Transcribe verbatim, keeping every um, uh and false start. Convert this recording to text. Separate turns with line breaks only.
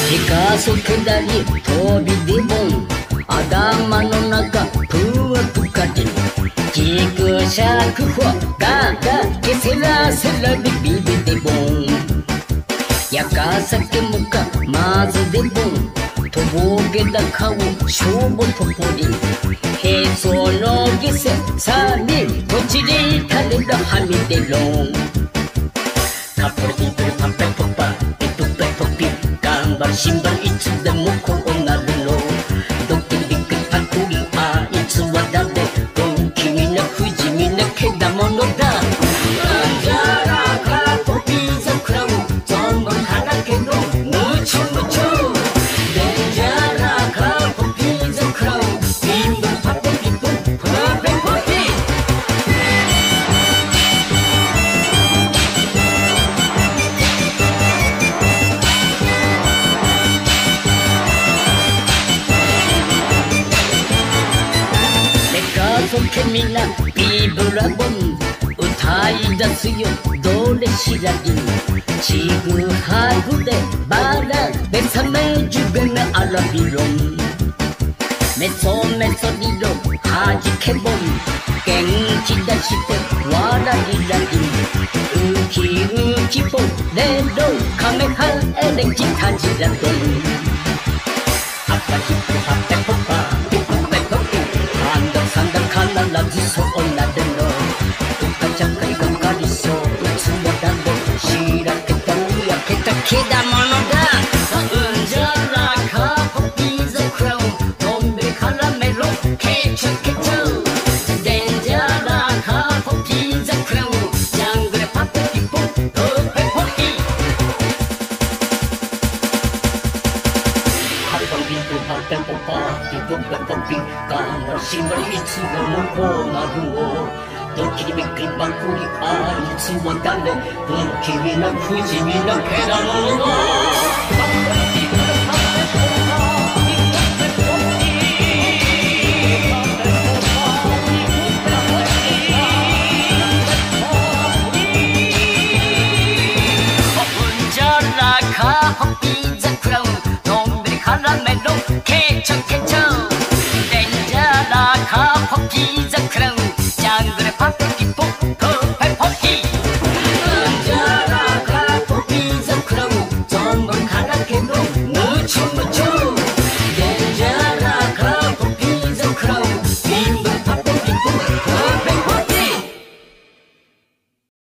ピカソ下り飛びでボン頭の中プワプカでギクシャクフォガガケセラセラビビビでボンやかさけもかまずでボンとぼけだ顔勝負とぽりへそのぎせさにこちりたれだはみでろんカポリピルパペポパピプペポピ頑張るシンバルいつでもこうなるのドキビクパクリあいつはだれドンキみな不死みなけだものだなんじゃらかポピーザクラウンゾンボンはらけのムチュムチュデンジャラかポピーザクラウンビンドパペピププペポピケミナビブラボン歌い出すよどれ知らずちぐはぐでバラベサメジュベメアラビロンメソメソリロはじけぼん元気出してわらりらりウキウキボレロカメハエレキタジラドンアパヒプハペポパピプペポピアンダサンダ必ずそうなるのうかちゃかりがかりそういつもだろしらけたにやけたけだものだうんじゃらかポピーザクラウンのんびりからメロケチュケチュデンジャラかポピーザクラウンジャングルパペピポポペポピハポピポパペポパピポペポピ頑張るシンバルいつでもこうなるのドキリビックリバクリあいつは誰不気味な不死身なけだものうんじゃらかホッピーザクラウンのんびりからめろケチョケチョデンジャラかポピーザクラウンジャングルパペピポポ